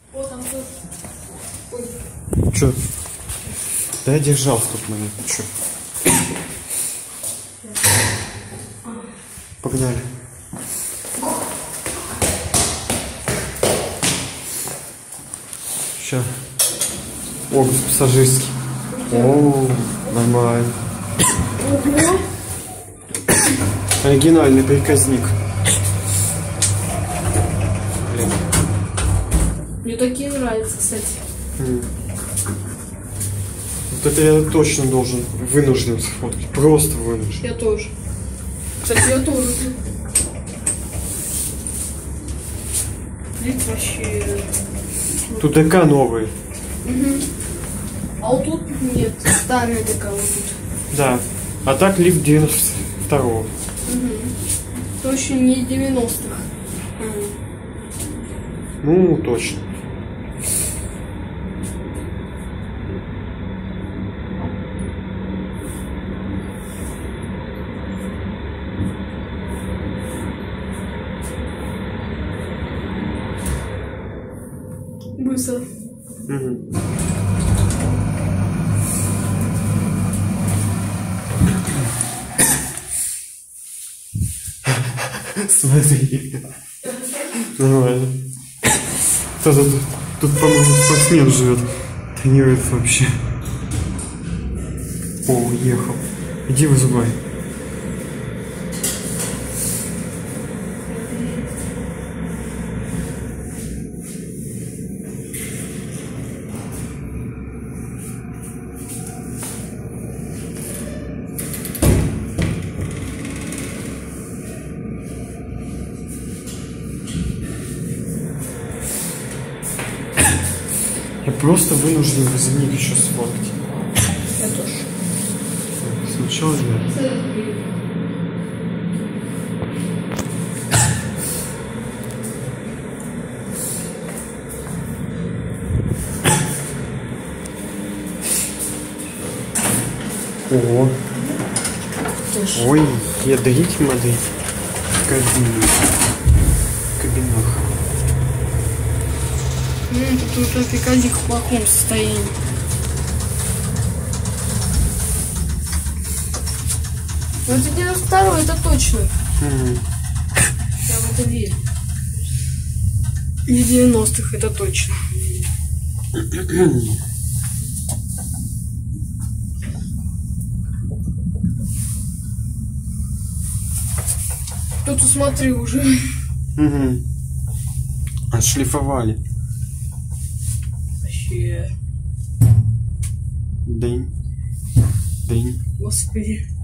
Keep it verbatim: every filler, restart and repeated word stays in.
О, там тоже. Ой. Чё? Да я держал в тот момент. Чё? Погнали. Сейчас. О, пассажирский. О, нормально. Ого. Оригинальный приказник. Блин. Мне такие нравятся, кстати. М. Вот это я точно должен вынужден сфоткать. Просто вынужден. Я тоже. Кстати, я тоже. Вид вообще. Тут ДК новые. Угу. А вот тут нет, старые ДК вот тут. Да. А так лифт девяносто второго. Угу. Точно не девяностых. Угу. Ну, точно. Быстро. Угу. Смотри. Нормально. Кто-то тут, тут, по-моему, спортсмен живет. Тренируется вообще. О, уехал. Иди вызывай. Я просто вынужден возник еще сфоткать. Я тоже. Сначала я. Ого. Ой, ядрить модель. В кабине. В кабинах. Ну, тут уже приказик в плохом состоянии. Ну, это девяносто второй, это точно. Mm. Я в это верю. Не девяностых, это точно. Тут смотри уже. Угу. Отшлифовали. Вообще. День. День. Господи.